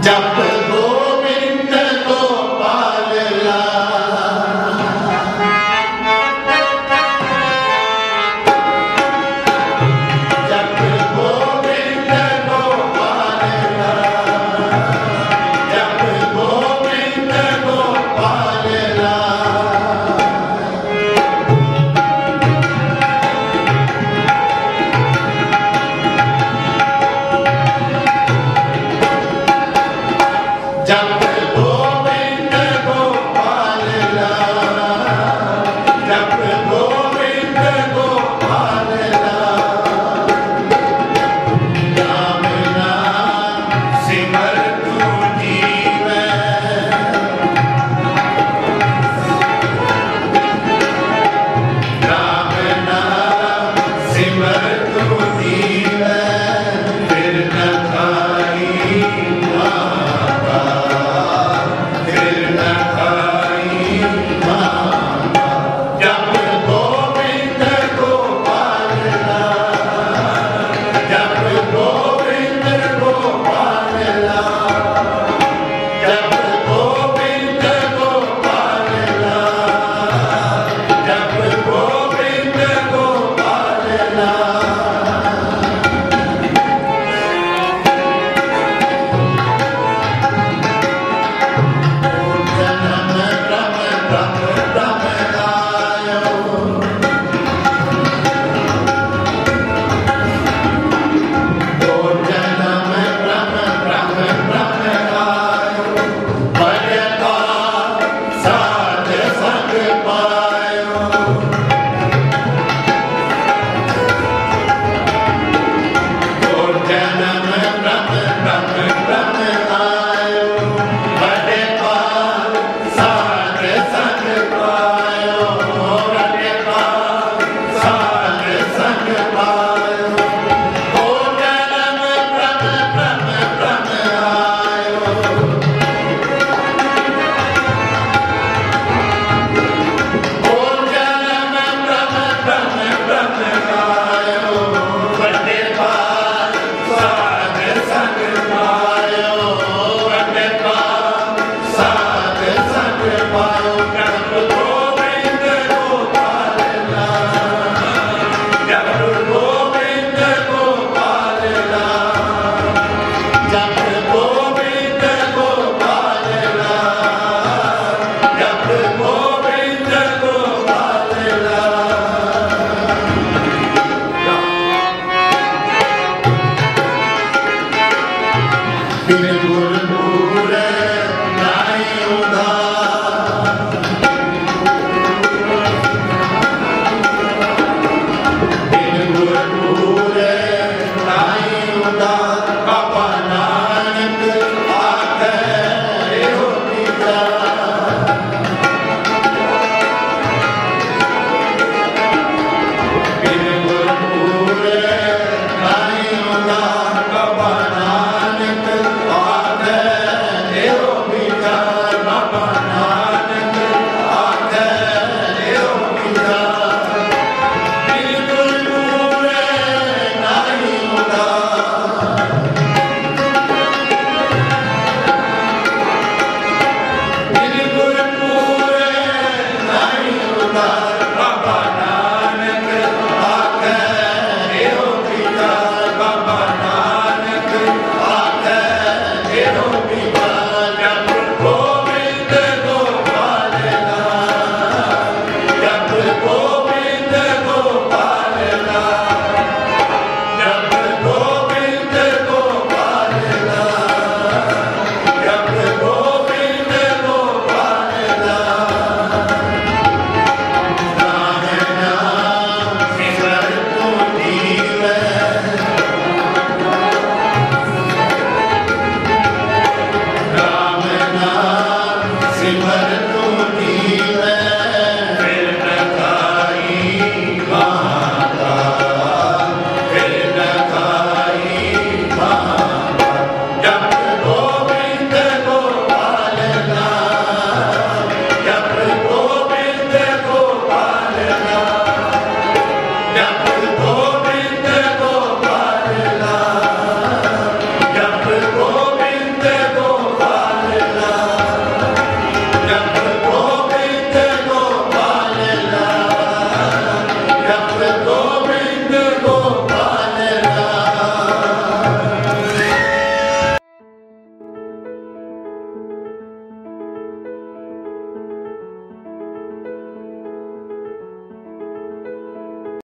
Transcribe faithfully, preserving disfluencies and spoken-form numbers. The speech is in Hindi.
जप गोविंद गोपाल लाल, जप गोविंद गोपाल लाल, जप गोविंद गोपाल लाल। जप गोविंद गोपाल लाल, जप गोविंद गोपाल लाल। राम नाम सिमर तू जीवै, राम नाम सिमर तू जीवै, फिर न खाई माता, फिर न खाई माता। जप गोविंद गोपाल लाल, जप गोविंद गोपाल लाल, जप गोविंद गोपाल लाल, जप गोविंद गोपाल लाल। जन्म ब्रह्म ब्रह्म ब्रह्म आयो, ओ जन्म ब्रह्म ब्रह्म ब्रह्म आयो, भजता साध संग पायो। ओ जन्म ब्रह्म ब्रह्म ब्रह्म आयो, भजता साध संग पायो, भजता साध संग पायो। ओ जन्म ब्रह्म ब्रह्म ब्रह्म आयो, ओ जन्म ब्रह्म ब्रह्म ब्रह्म आयो, भजता साध संग पायो, भजता साध संग पायो। जप गोविंद गोपाल लाल, जप गोविंद गोपाल लाल, जप गोविंद गोपाल लाल, जप गोविंद गोपाल लाल। बिन गुर पूरे नाई उधार, बिन गुर पूरे नाई उधार। बाबा नानक आखे एहो विचार, बिन गुर पूरे नाई उधार। बाबा नानक आखे एहो विचार, बाबा नानक आखे एहो विचार। बिन गुर पूरे नाई उधार, बिन गुर पूरे नाई उधार। बाबा नानक आखे एहो विचार, बाबा नानक आखे एहो विचार। जप गोविंद गोपाल लाल, जप गोविंद गोपाल लाल, जप गोविंद गोपाल लाल, जप गोविंद गोपाल लाल। राम नाम सिमर तू जीवै, राम नाम सिमर तू जीवै, फिर न खाई माता, फिर न खाई माता। जप गोविंद गोपाल लाल, जप गोविंद गोपाल लाल, जप